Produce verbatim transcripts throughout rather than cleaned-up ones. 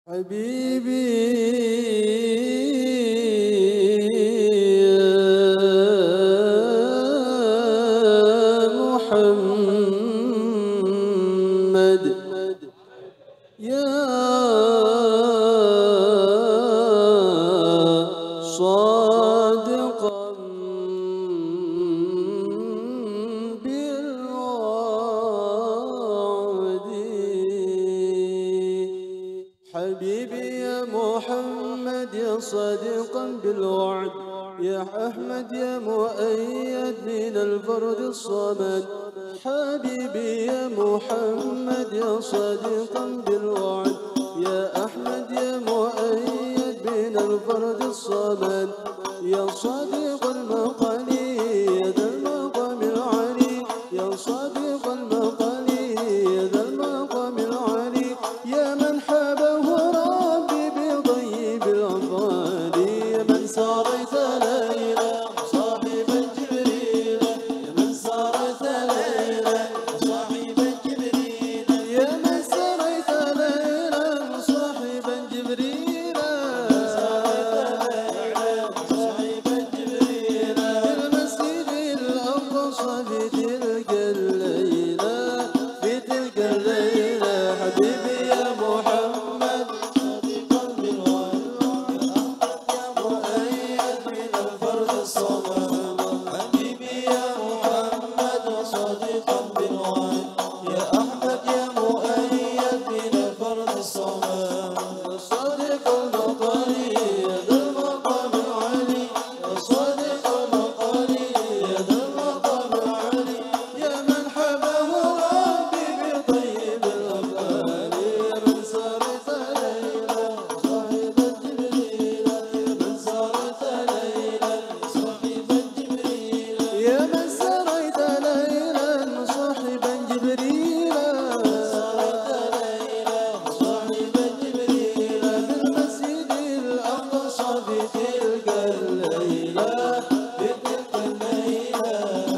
حبيبي يا محمد يا صادقا بالوعد. حبيبي يا محمد يا صادقا بالوعد، يا أحمد يا مؤيد من الفرد الصمد. حبيبي يا محمد يا صادقا بالوعد، يا أحمد يا مؤيد من الفرد الصمد. يا صادق المقال يا ذا المقام العلي، يا صادق المقال يا ذا المقام العلي، يا من حبه ربي بطيب الأفعال، يا من ساريت ليلا صاحب جبريل، يا من ساريت ليلا صاحب جبريل، يا من ساريت ليلا صاحب جبريل، صاحب جبريل، المسجد الأقصى في تلك الليلة، في تلك الليلة. حبيبي يا محمد صادقا بالوعد، يا مؤيد من الفرد الصمد. حبيبي يا محمد صادقا بالوعد، يا أحمد يا مؤيد من الفرد الصمد. يا صادق المقال يا ذا المقام العلي، يا صادق المقال يا ذا المقام العلي، يا من حبه ربي بطيب الأفعال، يا من سارت ليلا صاحب جبريل، يا من سارت ليلا صاحب جبريل، يا من سارت ليلا صاحب جبريل، سارت ليلا صاحب جبريل، بالمسجد الأقصى في تلك الليلة، في تلك الليلة.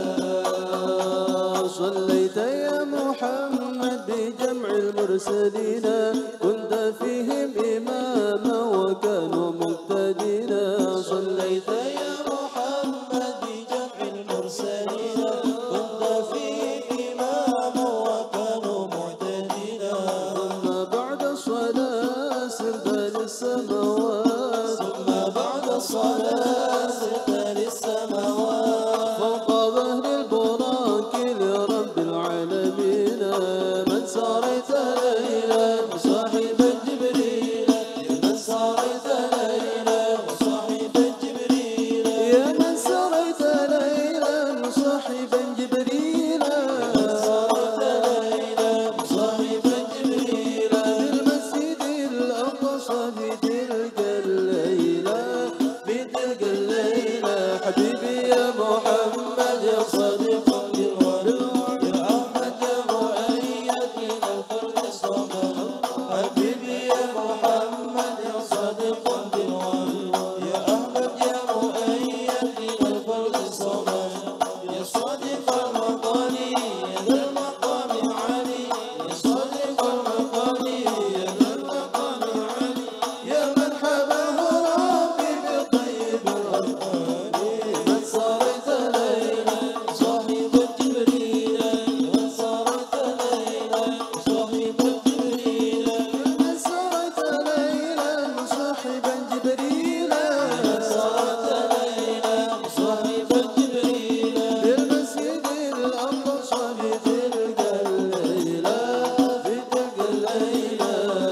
صليت يا محمد بجمع المرسلين، كنت فيهم إماما وكانوا مقتدين. صليت يا محمد بجمع المرسلين، كنت فيهم إماما وكانوا مهتدين. ثم بعد الصلاة سرت للسماوات، ثم بعد الصلاة سرت للسماوات، فوق ظهر البراق لرب العالمين. من ساريت ليلا صاحب جبريل، يا من ساريت ليلا صاحب جبريل، يا من ساريت ليلا صاحب جبريل، ساريت ليلا صاحب جبريل، بالمسجد الأقصى في تلك الليلة، في تلك الليلة. حبيبي يا محمد يا صادقا بالوعد، يا أحمد يا مؤيد من الفرد الصمد. حبيبي يا محمد يا صادقا بالوعد، يا أحمد يا مؤيد من الفرد الصمد. يا صادق المقال يا ذا المقام العلي، يا صادق المقال يا ذا المقام العلي، يا من حبه ربي بطيب الأفعال، من سارت ليلا صاحب جبريل، من سارت ليلا صاحب جبريل، من سارت ليلا صاحب جبريل، من سارت ليلا صاحب جبريل، بالمسجد الأقصى في تلك الليلة، في تلك الليلة.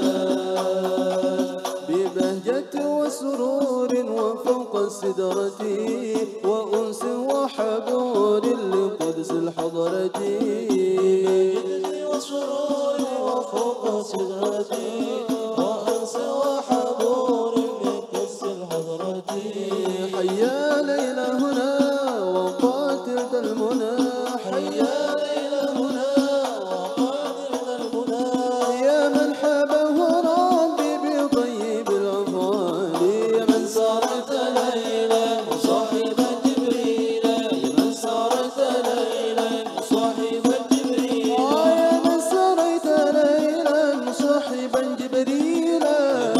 ببهجة وسرور وفوق السدرة، وأنس وحبور لقدس الحضرة. وسرور وفوق السدرة، وأنس وحبور لقدس الحضرة. حيا ليلى هنا وقاتل المنى، حيا ليلى هنا وقاتل المنى، يا من حبه ربي بطيب الأفعال، يا من سارت ليلا صاحب جبريل، يا من سارت ليلا صاحب جبريل، يا من سارت ليلا صاحب جبريل،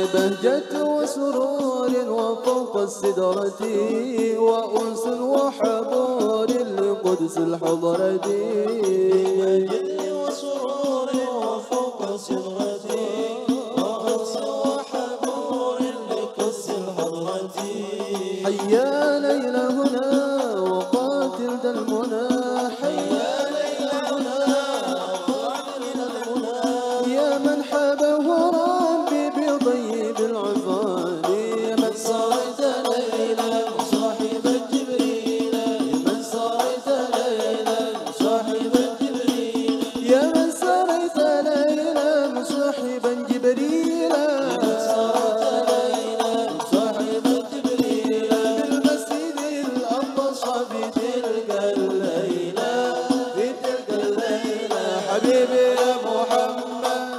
بهجة وسرور وفوق السدرة وأنس وحبور لقدس الحضرة بهجة وسرور وفوق السدرة وأنس وحبور لقدس الحضرة حيا ليل هنا وقاتل ذا المنى حيا ليل هنا وقاتل ذا المنى يا من حبه ربي بطيب العفان يا من صارت ليلا صاحب جبريل يا من صارت ليلا صاحب جبريل يا من صارت ليلا صاحبا جبريل يا من صارت ليلا صاحب جبريل بالمسجد الأقصى في تلك الليلة في تلك الليلة حبيبي يا محمد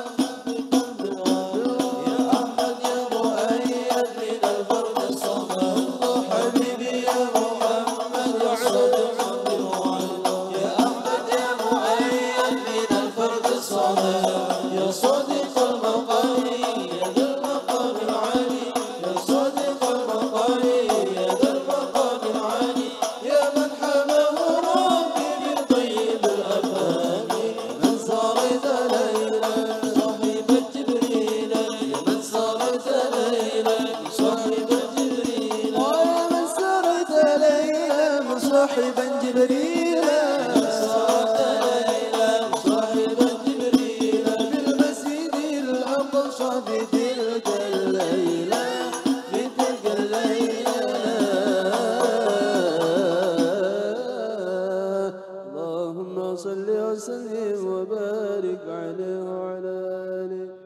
يا صادق المقام يا ذا المقام العالي يا صادق المقام يا ذا المقام العالي يا من حماه ربي بطيب الأفهام من صارت ليلا صاحب جبريل يا من صارت ليلا صاحب جبريل يا من صارت ليلا صاحبا جبريل في تلك الليلة في تلك الليلة اللهم صل وسلم وبارك عليه وعلى آله